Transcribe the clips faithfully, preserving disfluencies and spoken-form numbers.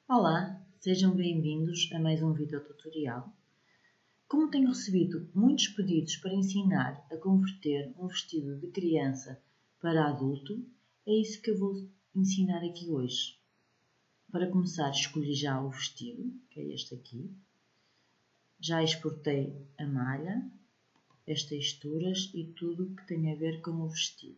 Olá, sejam bem-vindos a mais um vídeo tutorial. Como tenho recebido muitos pedidos para ensinar a converter um vestido de criança para adulto, é isso que eu vou ensinar aqui hoje. Para começar, escolhi já o vestido, que é este aqui. Já exportei a malha, as texturas e tudo o que tem a ver com o vestido.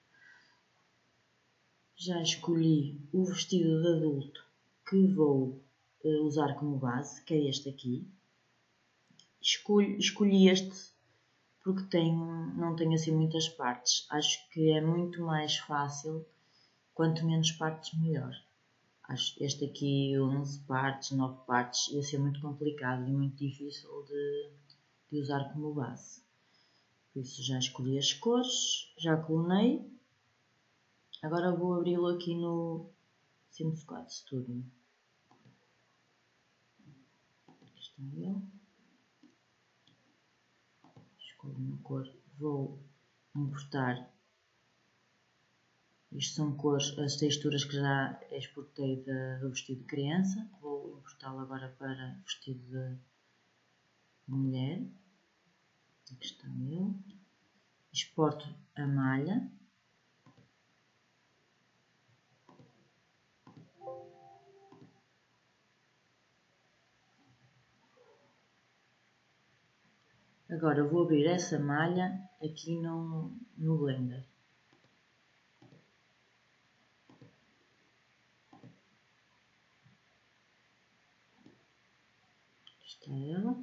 Já escolhi o vestido de adulto que vou usar como base, que é este aqui. Escolhi, escolhi este porque tem, não tem assim muitas partes. Acho que é muito mais fácil, quanto menos partes melhor. Acho que este aqui, onze partes, nove partes, ia ser muito complicado e muito difícil de, de usar como base. Por isso já escolhi as cores, já clonei. Agora vou abri-lo aqui no SimSquad Studio. Aqui está ele. Escolho uma cor. Vou importar. Isto são cores, as texturas que já exportei de, do vestido de criança. Vou importá-lo agora para o vestido de mulher. Aqui está ele. Exporto a malha. Agora vou abrir essa malha aqui no, no Blender. Está ela.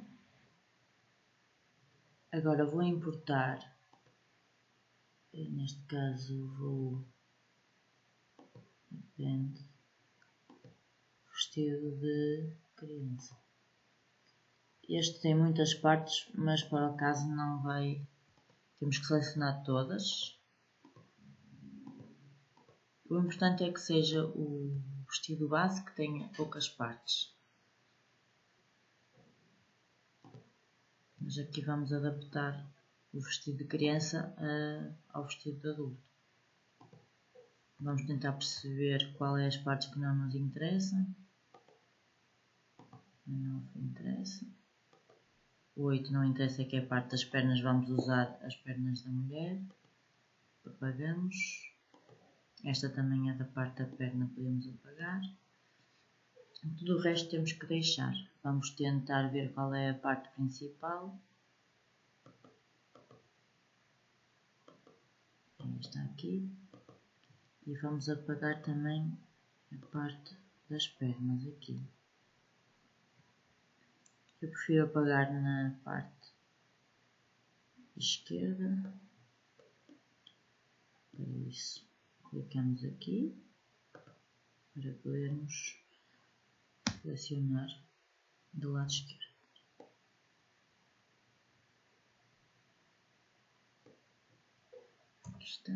Agora vou importar, neste caso vou depende, vestido de criança. Este tem muitas partes, mas para o caso não vai, temos que selecionar todas. O importante é que seja o vestido base que tenha poucas partes. Mas aqui vamos adaptar o vestido de criança a, ao vestido de adulto. Vamos tentar perceber qual é as partes que não nos interessam. Não interessa. O oito não interessa, que é a parte das pernas, vamos usar as pernas da mulher. Apagamos. Esta também é da parte da perna, podemos apagar. Tudo o resto temos que deixar. Vamos tentar ver qual é a parte principal. Esta aqui. E vamos apagar também a parte das pernas aqui. Eu prefiro apagar na parte esquerda. Para isso, clicamos aqui para podermos selecionar do lado esquerdo. Aqui está.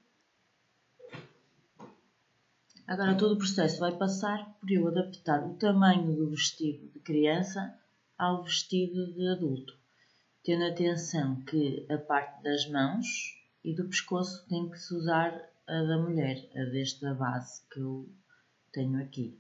Agora todo o processo vai passar por eu adaptar o tamanho do vestido de criança ao vestido de adulto, tendo atenção que a parte das mãos e do pescoço tem que se usar a da mulher, a desta base que eu tenho aqui.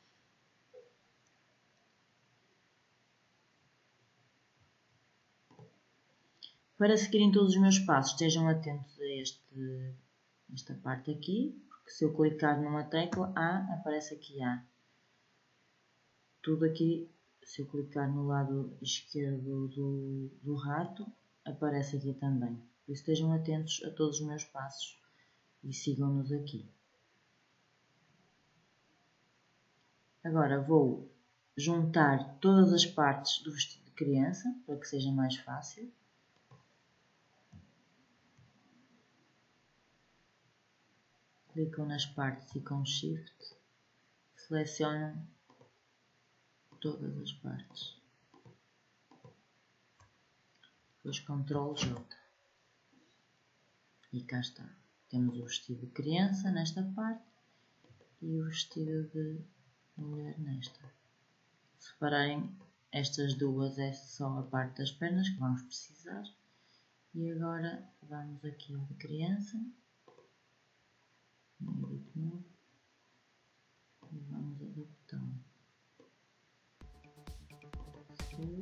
Para seguirem todos os meus passos, estejam atentos a este, esta parte aqui, porque se eu clicar numa tecla A, aparece aqui A. Tudo aqui, se eu clicar no lado esquerdo do, do rato, aparece aqui também. Por isso estejam atentos a todos os meus passos e sigam-nos aqui. Agora vou juntar todas as partes do vestido de criança, para que seja mais fácil. Clicam nas partes e com Shift selecionam todas as partes. Depois control J. E cá está. Temos o vestido de criança nesta parte e o vestido de mulher nesta. Se repararem, estas duas é só a parte das pernas que vamos precisar. E agora vamos aqui ao de criança. Edit Move. E vamos adaptá-lo. azul.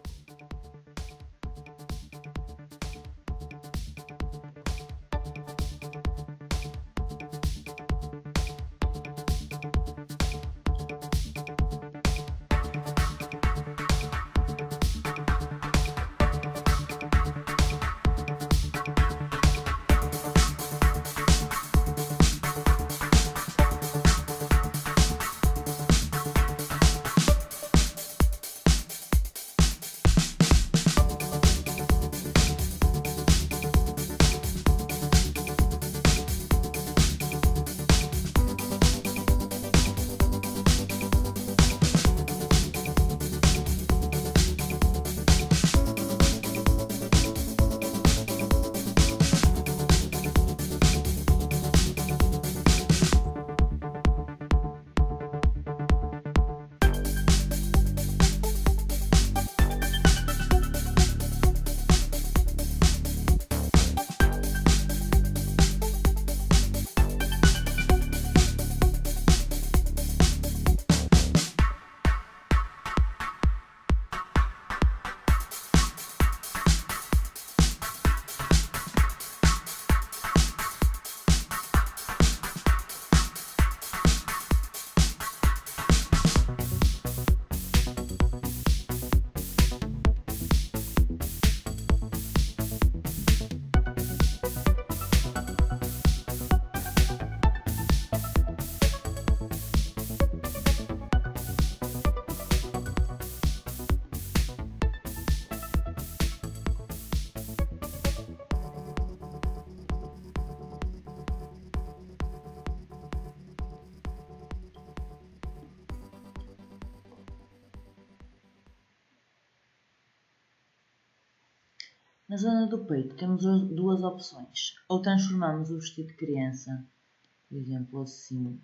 Na zona do peito temos duas opções. Ou transformamos o vestido de criança, por exemplo, assim,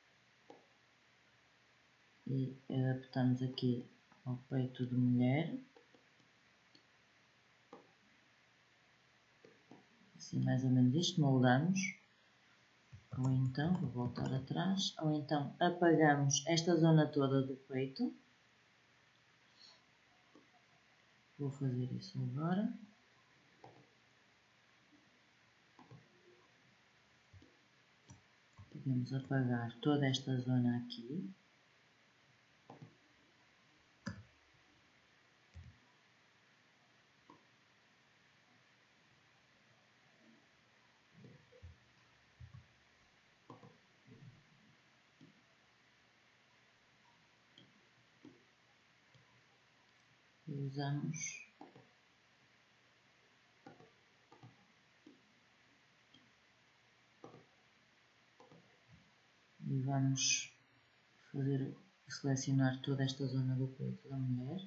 e adaptamos aqui ao peito de mulher, assim mais ou menos isto, moldamos, ou então, vou voltar atrás, ou então apagamos esta zona toda do peito. Vou fazer isso agora. Podemos apagar toda esta zona aqui. E usamos e vamos fazer, selecionar toda esta zona do peito da mulher.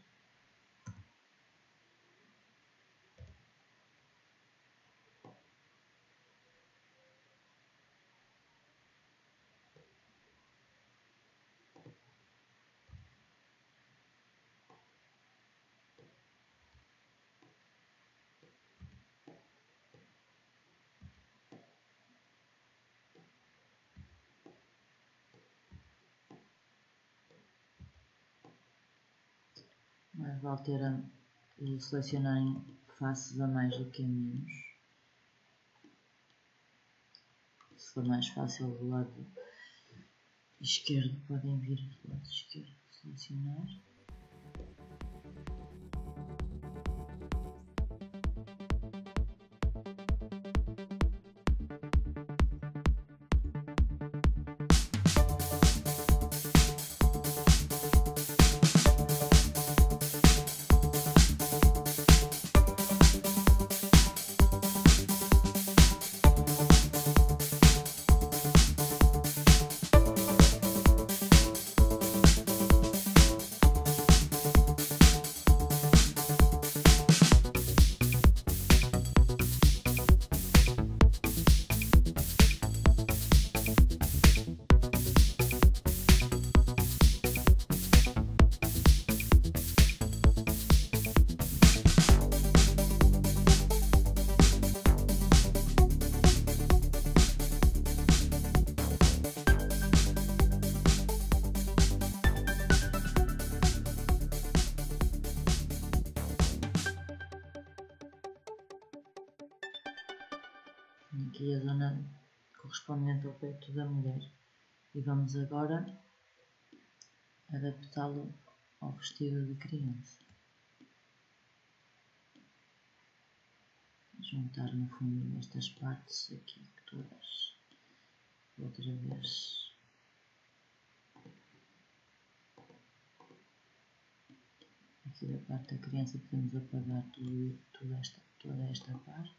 Mas vale ter a, selecionar em faces a mais do que a menos. Se for mais fácil do lado esquerdo, podem vir do lado esquerdo selecionar. aqui a zona correspondente ao peito da mulher. E vamos agora adaptá-lo ao vestido de criança. Juntar no fundo estas partes aqui todas outra vez. Aqui da parte da criança podemos apagar tudo, toda, esta, toda esta parte.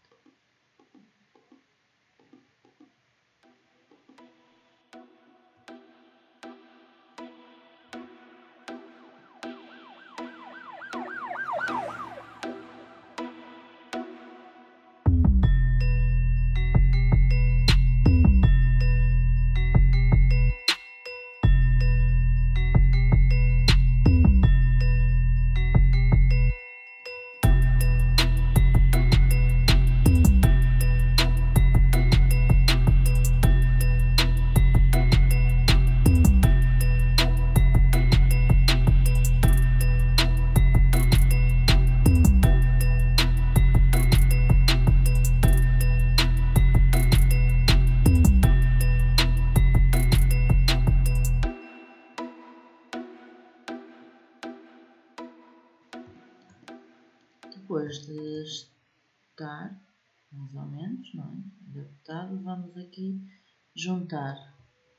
Depois de estar, mais ou menos, não é? Adaptado, vamos aqui juntar.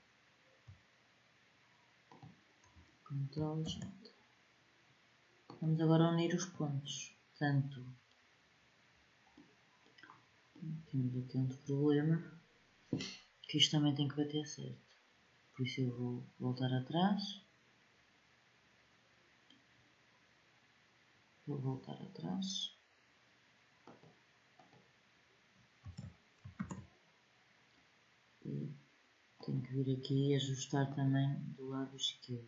Ctrl J. Vamos agora unir os pontos. Tanto, temos aqui outro problema, que isto também tem que bater certo. Por isso eu vou voltar atrás. Vou voltar atrás. E tenho que vir aqui e ajustar também do lado esquerdo.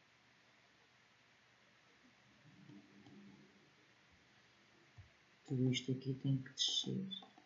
Tudo isto aqui tem que descer.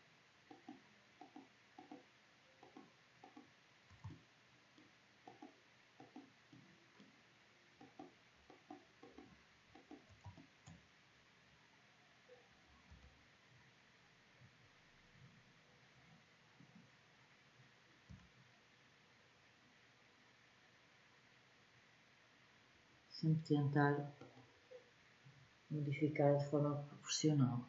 Sempre tentar modificar de forma proporcional.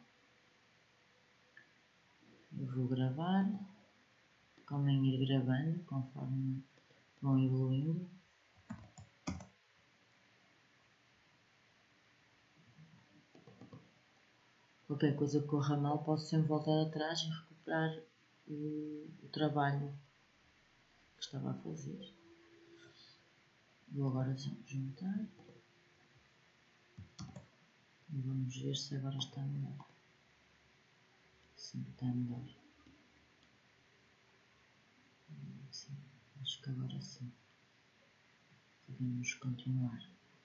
Eu vou gravar, convém ir gravando conforme vão evoluindo. Qualquer coisa que corra mal, posso sempre voltar atrás e recuperar o, o trabalho que estava a fazer. Vou agora juntar e vamos ver se agora está melhor. Sim, está melhor. Sim, acho que agora sim. Podemos continuar.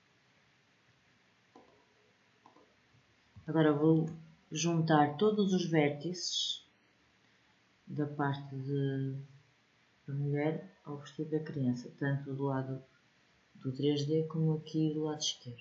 Agora vou juntar todos os vértices da parte de, da mulher ao vestido da criança, tanto do lado do três D como aqui do lado esquerdo.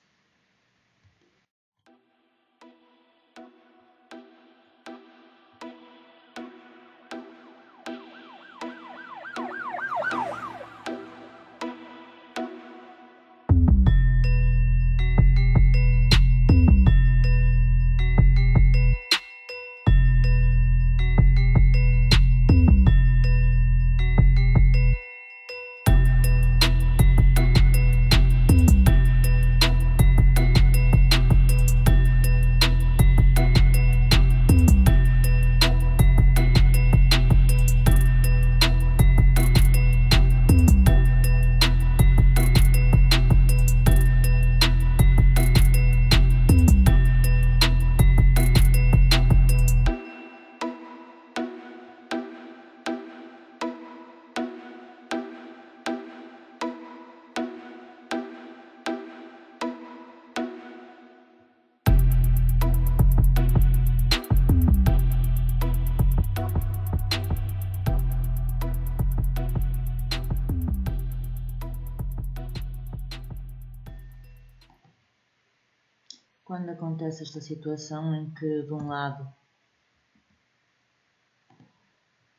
Quando acontece esta situação em que de um lado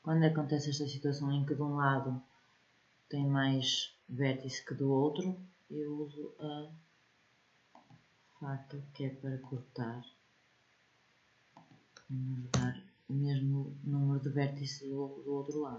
Quando acontece esta situação em que de um lado tem mais vértice que do outro, eu uso a faca que é para cortar e nos dar o mesmo número de vértices do, do outro lado.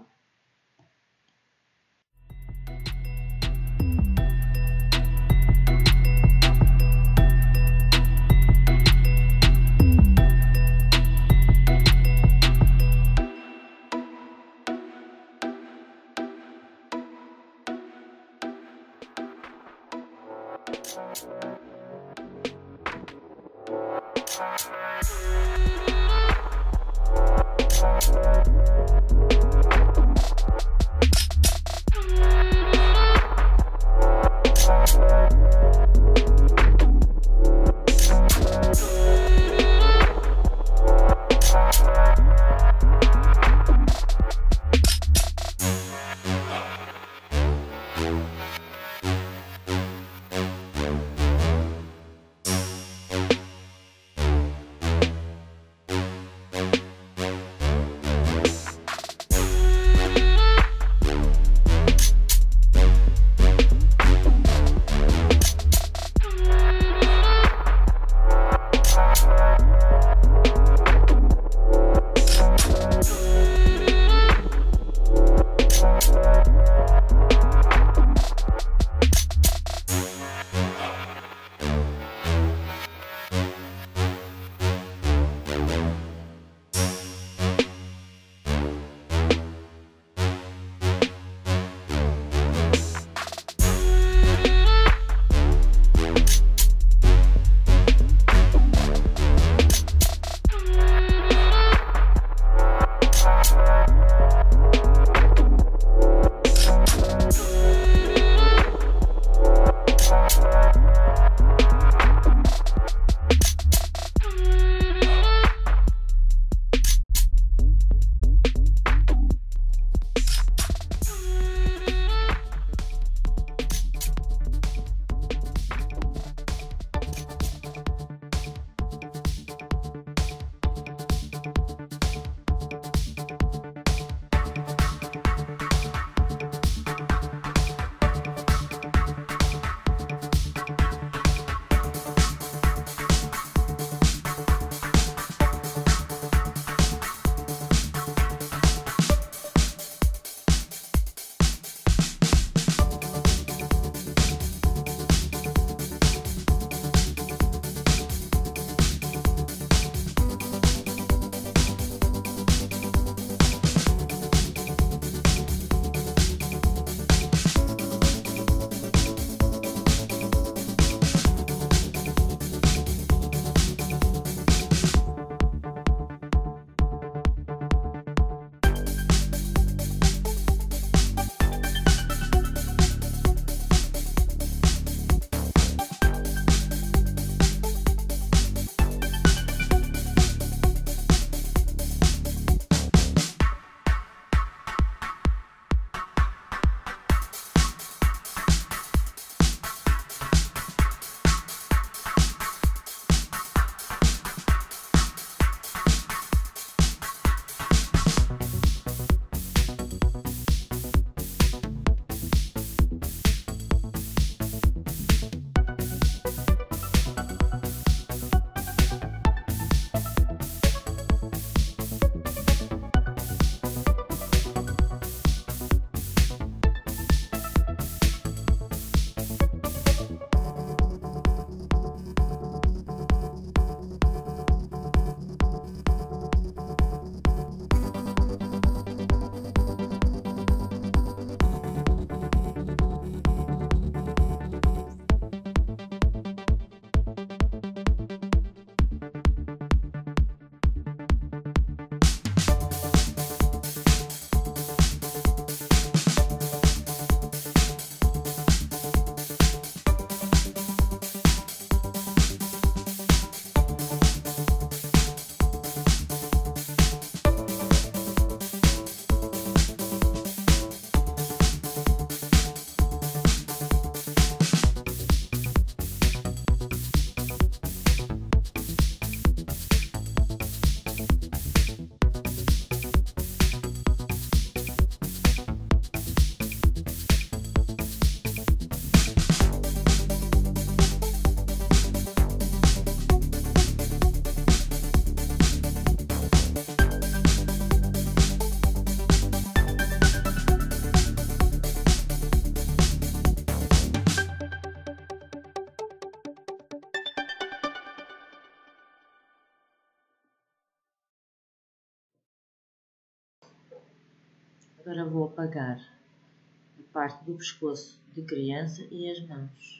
Agora vou apagar a parte do pescoço de criança e as mãos.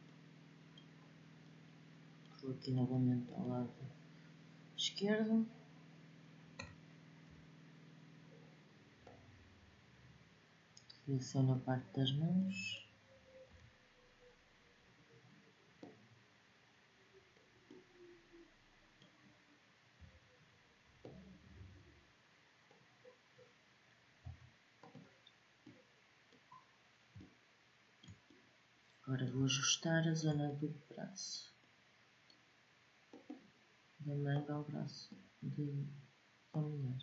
Vou aqui novamente ao lado esquerdo. Seleciono a parte das mãos. Agora vou ajustar a zona do braço, da manga ao braço de, da mulher.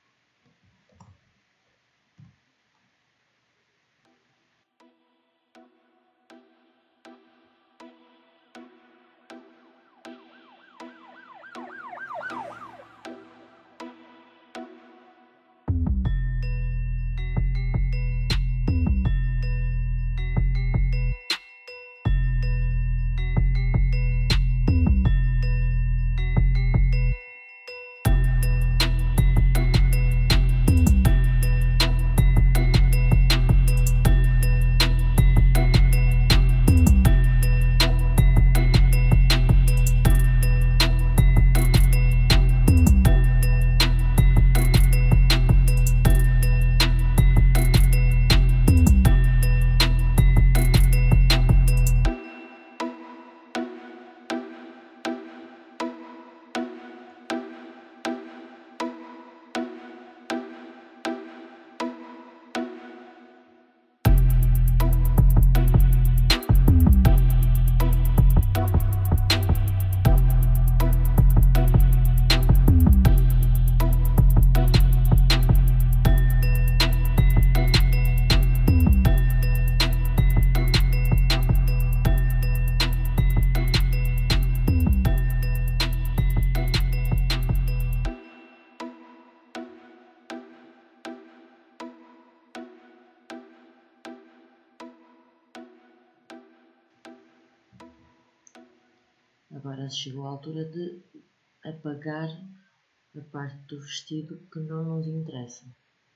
Agora chegou a altura de apagar a parte do vestido que não nos interessa.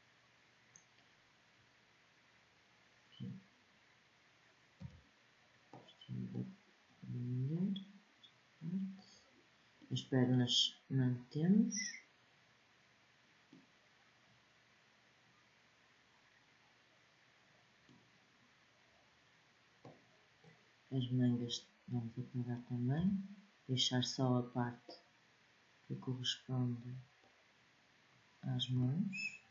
As pernas mantemos. As mangas vamos apagar também, deixar só a parte que corresponde às mãos.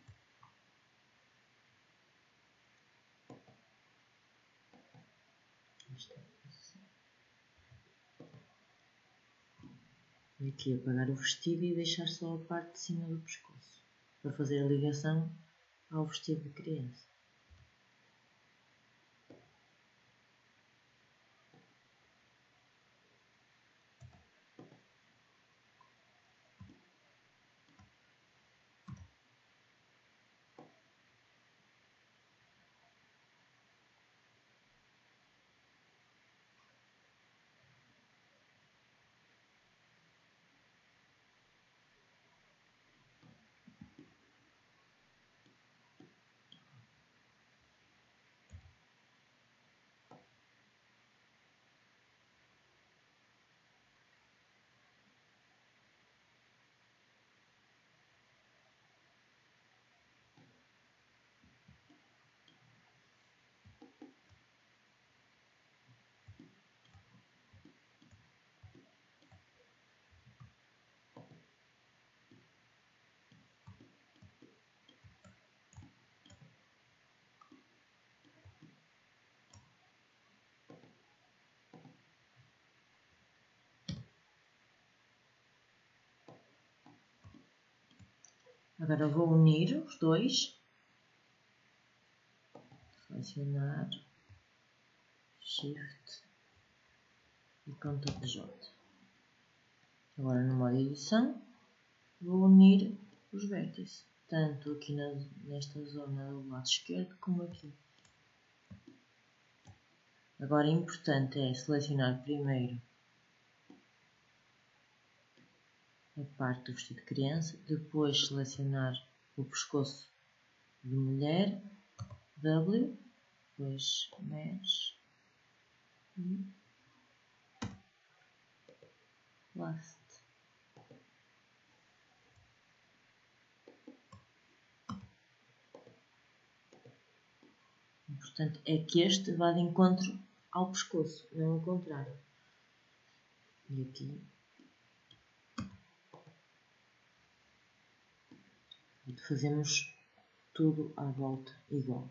E aqui apagar o vestido e deixar só a parte de cima do pescoço, para fazer a ligação ao vestido de criança. Agora vou unir os dois, selecionar, Shift e Ctrl J. Agora no modo edição, vou unir os vértices, tanto aqui na, nesta zona do lado esquerdo como aqui. Agora importante é selecionar primeiro a parte do vestido de criança, depois selecionar o pescoço de mulher, W, depois mesh e last. Portanto, é que este vá de encontro ao pescoço, não ao contrário. E aqui fazemos tudo à volta igual.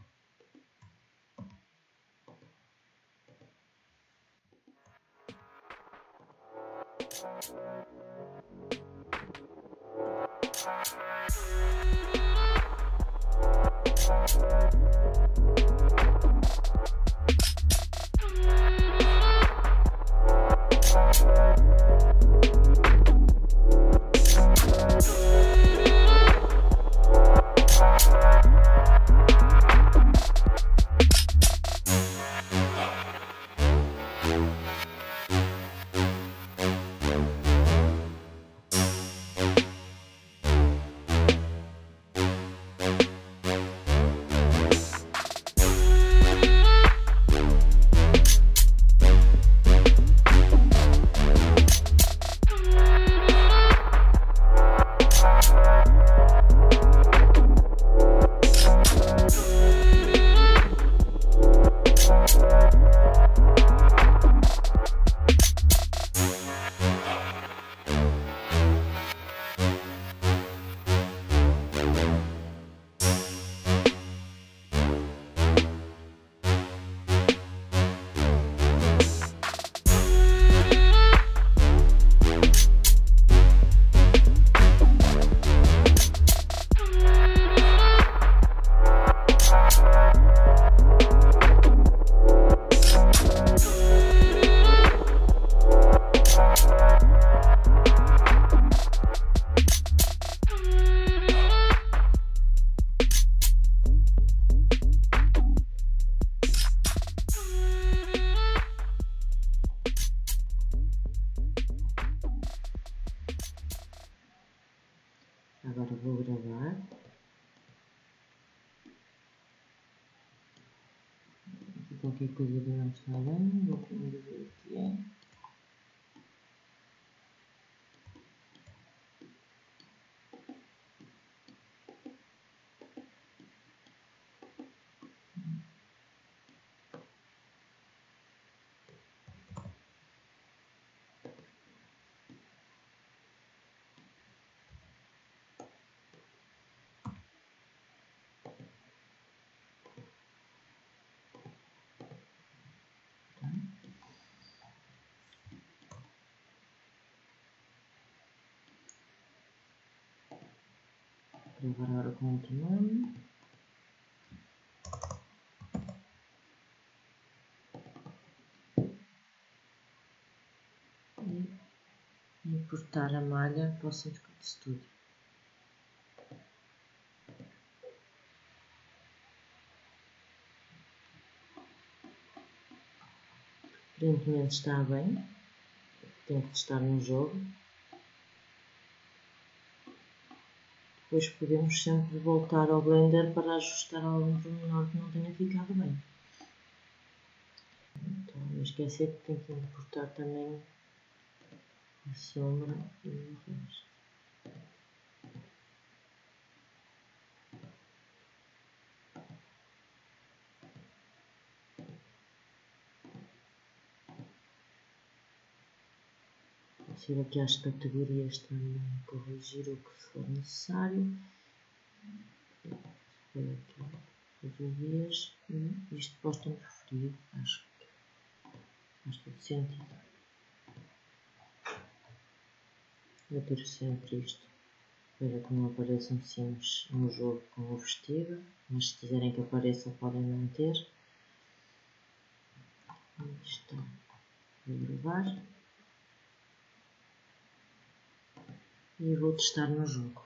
Agora vou gravar. Qualquer coisa que não está bem, vou ver o que é. Gravar agora com outro nome. E importar a malha para o centro de estudo. Aparentemente está bem. Tem que testar no jogo. Depois podemos sempre voltar ao Blender para ajustar algum pormenor que não tenha ficado bem. Então, não esquecer que tem que importar também a sombra e o resto. Vou ir aqui às categorias também, corrigir o que for necessário. Vou aqui categorias e isto posto-me preferido, acho que faz todo sentido. Vou ter sempre isto para que não apareçam sims no jogo com o vestido, mas se quiserem que apareça podem manter. Aqui está. Vou gravar e vou testar no jogo.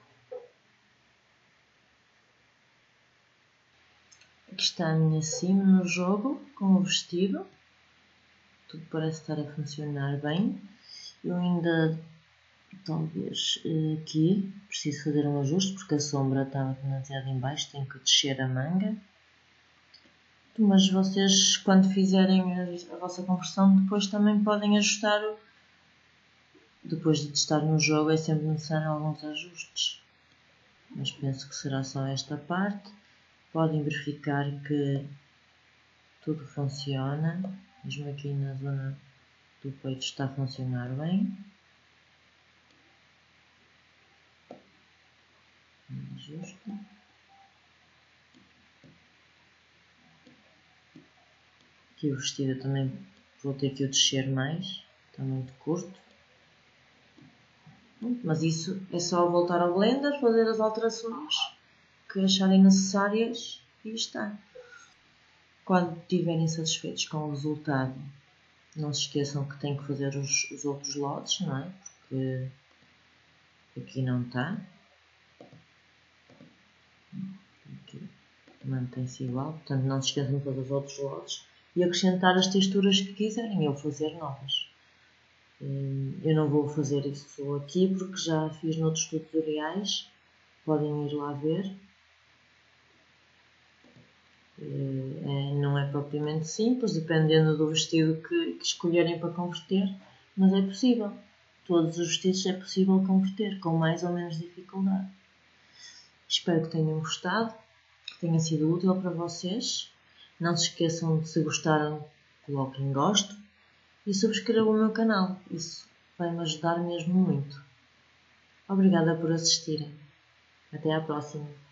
Aqui está a minha sim no jogo com o vestido. Tudo parece estar a funcionar bem. Eu ainda talvez aqui preciso fazer um ajuste porque a sombra estava demasiado em baixo, tenho que descer a manga. Mas vocês, quando fizerem a vossa conversão, depois também podem ajustar. Depois de testar no jogo é sempre necessário alguns ajustes. Mas penso que será só esta parte. Podem verificar que tudo funciona. Mesmo aqui na zona do peito está a funcionar bem. Ajuste. Aqui o vestido também vou ter que o descer mais. Está muito curto. Mas isso é só voltar ao Blender, fazer as alterações que acharem necessárias e está. Quando estiverem satisfeitos com o resultado, não se esqueçam que têm que fazer os, os outros lotes, não é? Porque aqui não está. Aqui mantém-se igual, portanto não se esqueçam de fazer os outros lotes e acrescentar as texturas que quiserem ou fazer novas. Eu não vou fazer isso aqui porque já fiz noutros tutoriais, podem ir lá ver. É, não é propriamente simples, dependendo do vestido que, que escolherem para converter, mas é possível. Todos os vestidos é possível converter, com mais ou menos dificuldade. Espero que tenham gostado, que tenha sido útil para vocês. Não se esqueçam de, se gostaram, coloquem gosto e subscrevam o meu canal. Isso vai me ajudar mesmo muito. Obrigada por assistirem. Até à próxima.